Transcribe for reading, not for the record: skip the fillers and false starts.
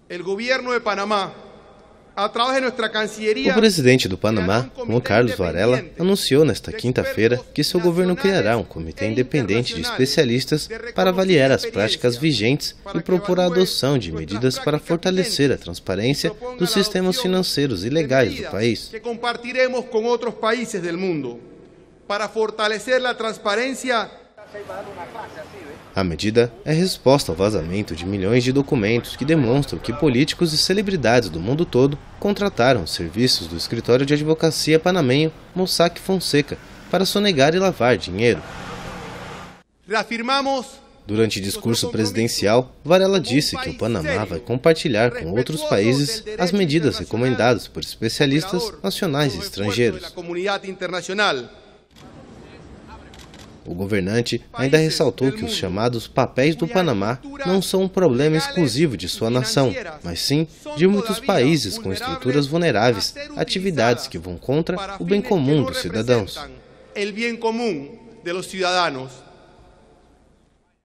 O presidente do Panamá, Juan Carlos Varela, anunciou nesta quinta-feira que seu governo criará um comitê independente de especialistas para avaliar as práticas vigentes e propor a adoção de medidas para fortalecer a transparência dos sistemas financeiros e legais do país. A medida é resposta ao vazamento de milhões de documentos que demonstram que políticos e celebridades do mundo todo contrataram os serviços do escritório de advocacia panamenho Mossack Fonseca para sonegar e lavar dinheiro. Durante discurso presidencial, Varela disse que o Panamá vai compartilhar com outros países as medidas recomendadas por especialistas nacionais e estrangeiros. O governante ainda ressaltou que os chamados papéis do Panamá não são um problema exclusivo de sua nação, mas sim de muitos países com estruturas vulneráveis, atividades que vão contra o bem comum dos cidadãos.